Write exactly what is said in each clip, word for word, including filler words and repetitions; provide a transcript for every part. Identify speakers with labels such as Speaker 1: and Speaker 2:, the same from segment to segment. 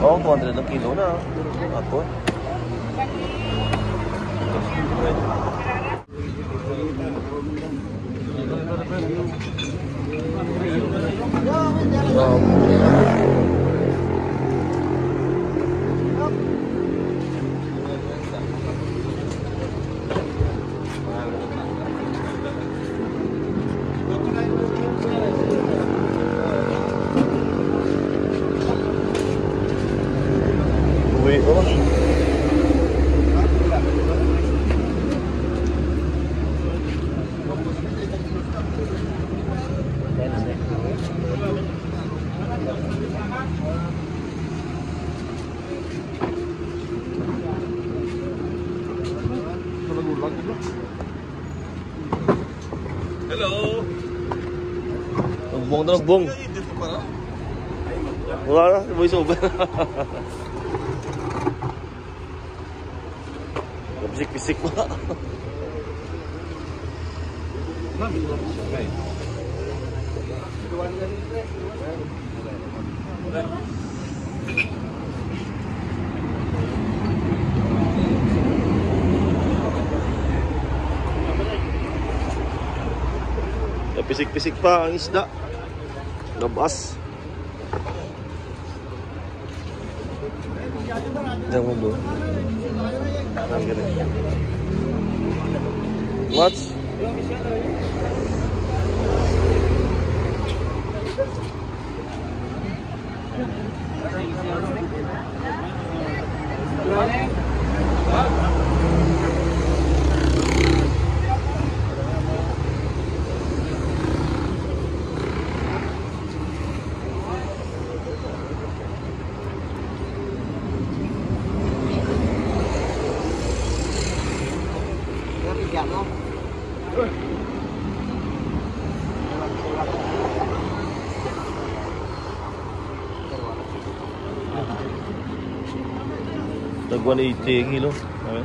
Speaker 1: Oo, two hundred ang kilo na. Apo. Uwi ko.
Speaker 2: Hello.
Speaker 1: Nagbong na nagbong. Wala na, voice over. Pisik-pisik pa. Pisik-pisik pa ang isda. Labas. Diyan mo doon. What? Tag one eighty kilo. Ayan.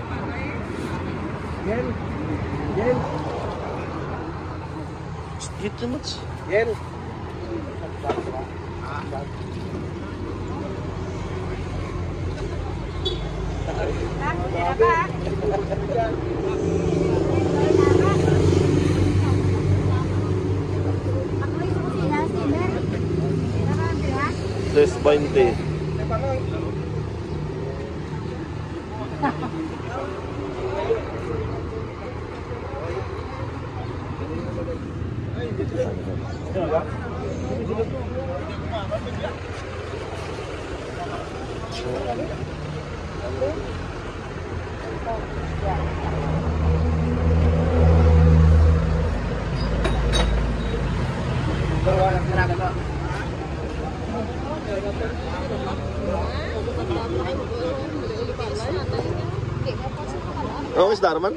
Speaker 3: Yen. Yen.
Speaker 1: Dito much.
Speaker 3: Yen.
Speaker 1: Tres twenty. Oh, is Darman?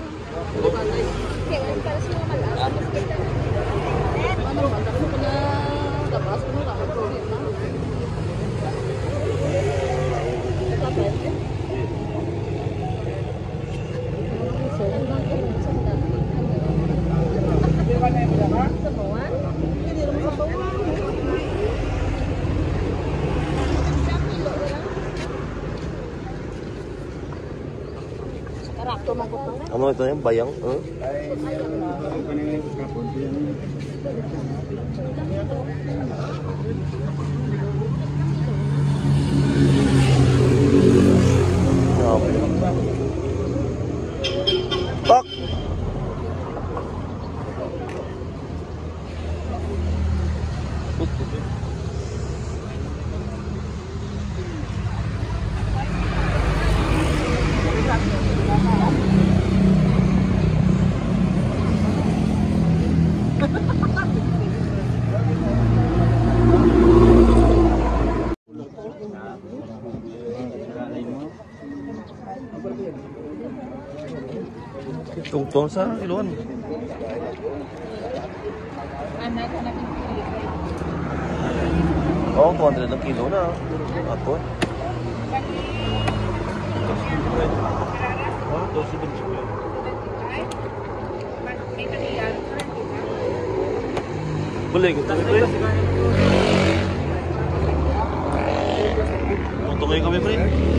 Speaker 1: Ano ito yung bayang? Huh? Pak! Tungtong sa Iluan. Oh, two hundred ang kilo na. Apo. Boleh kita ito eh. Tuloy kami, pre.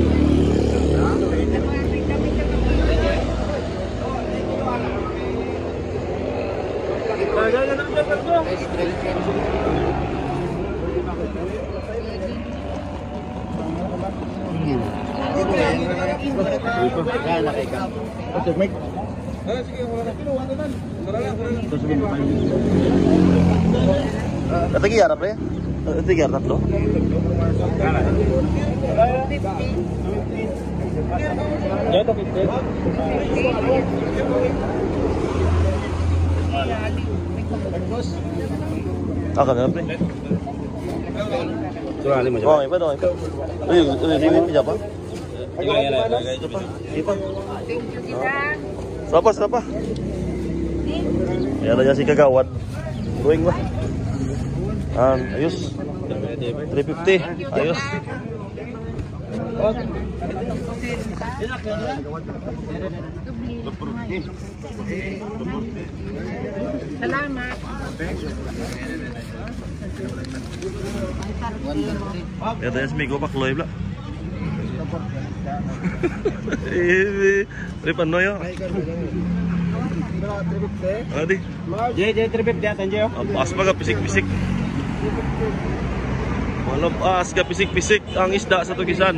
Speaker 1: Tatagi harap ya? Tatagi harap tatlo? Ah, kan pre? Oh, iba dong, iba. Uy, uy, limit siapa? Siapa? Siapa? Siapa? Siapa? Ya, ada si kagawad. Going lah. Ah, ayos. three fifty. Ayos.
Speaker 2: Salamat.
Speaker 1: Ya tanya seminggu pak loy bla. Ini ripan noyo. Adi.
Speaker 3: Jay jay tripip dia tanjo.
Speaker 1: Pas baga pisik-pisik. Walau pas ga pisik-pisik ang isda satu kisan.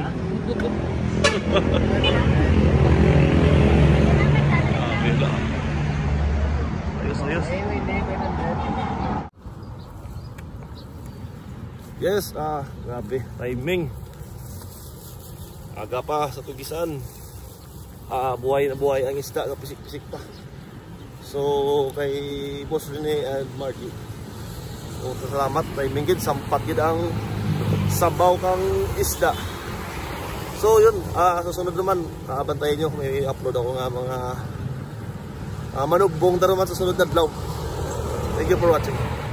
Speaker 1: Ayos, ayos. Yes, ah, grabe, timing. Aga pa sa tugisan. Ah, buhay na buhay ang isda, pisik-pisik pa. So, kay Boss Rene and Marty. So, salamat, timing gid, sampat gid ang sabaw kang isda. So, yun, ah, susunod naman, nakabantayan nyo, may upload ako nga mga ah, manugbong naman sa sunod na vlog. Thank you for watching.